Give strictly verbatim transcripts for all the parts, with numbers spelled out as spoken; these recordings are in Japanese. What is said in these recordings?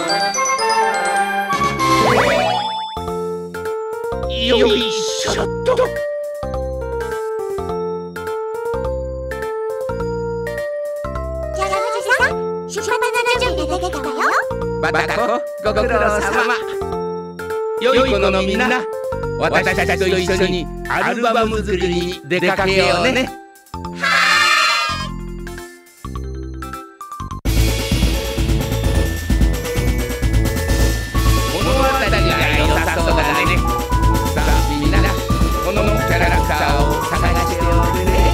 よいしょっと。 ジャムおじさん、出版の準備ができたわよ。 バタコ、ご苦労様。良い子のみんな、私たちと一緒にアルバム作りに出かけようね。物語が良さそうだね。さあみんな、このキャラクターを探しておくね。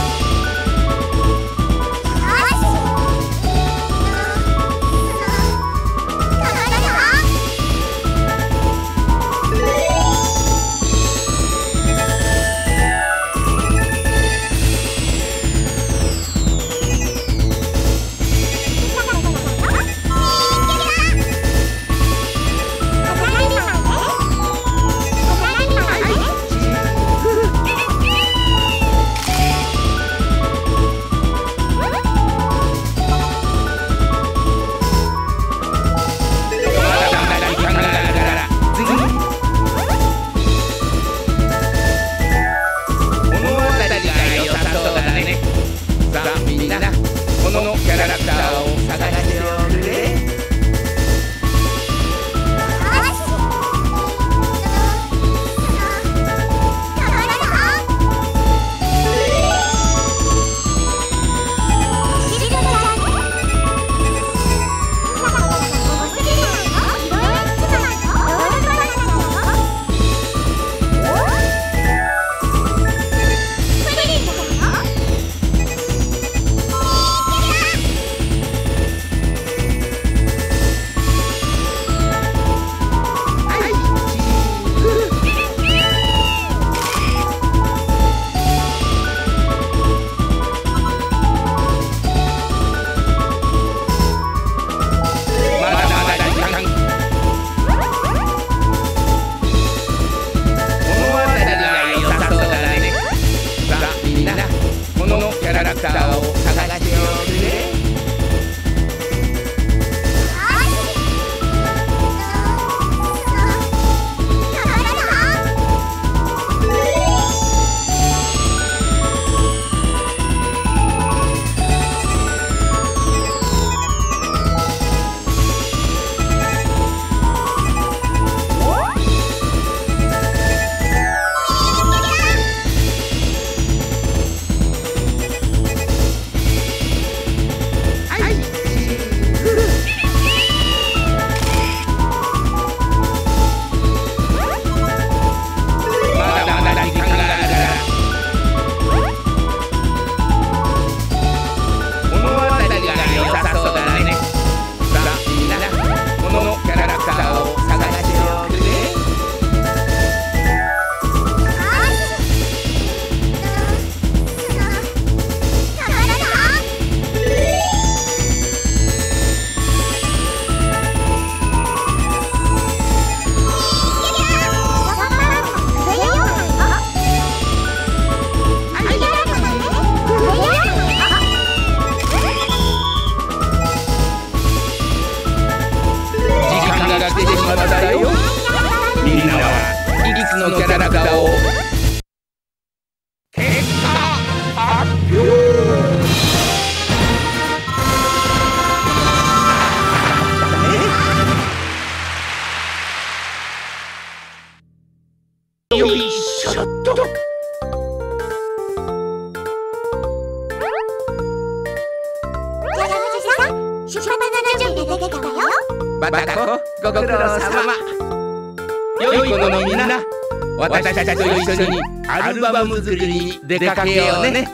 バタコ、ご苦労様。良い子のみんな、私たちと一緒にアルバム作りに出かけようね。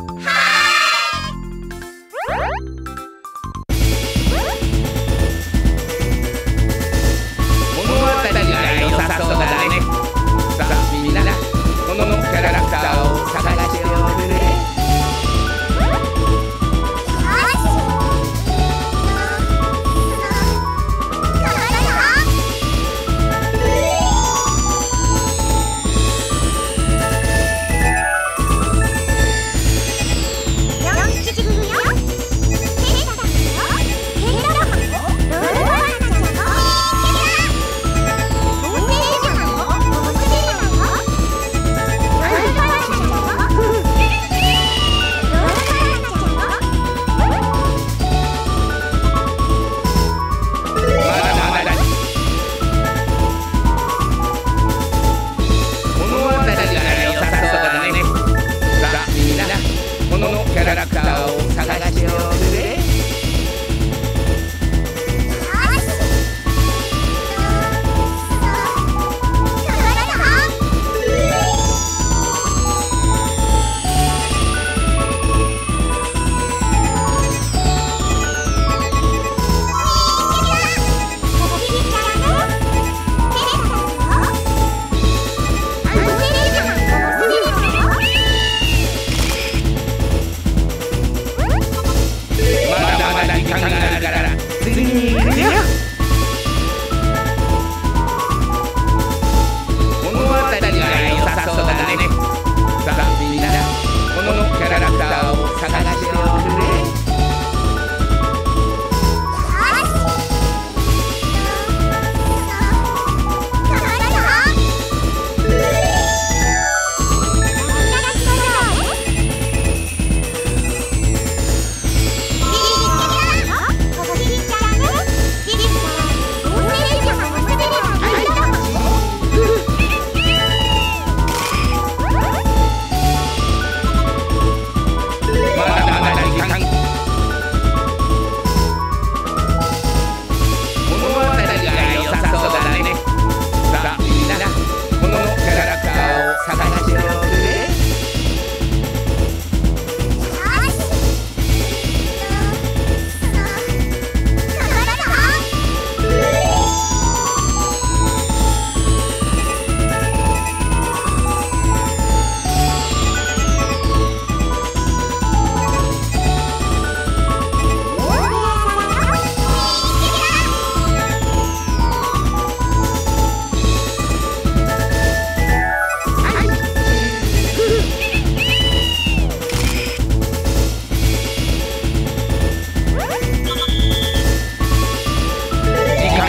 物語が良さそうだね。さあみんな、このキャラクターを探しておくね。 ジ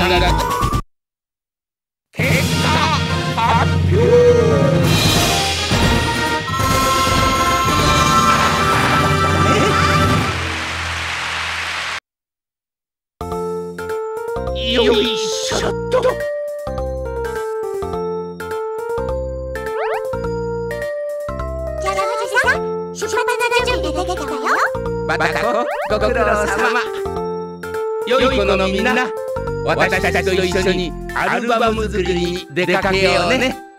結果発表。よいしょっと。 ジャガ富士さん、出版ななじゅう入れてきたわよ。 バタコ、ご苦労様。良い子のみんな、私たちと一緒にアルバム作りに出かけようね。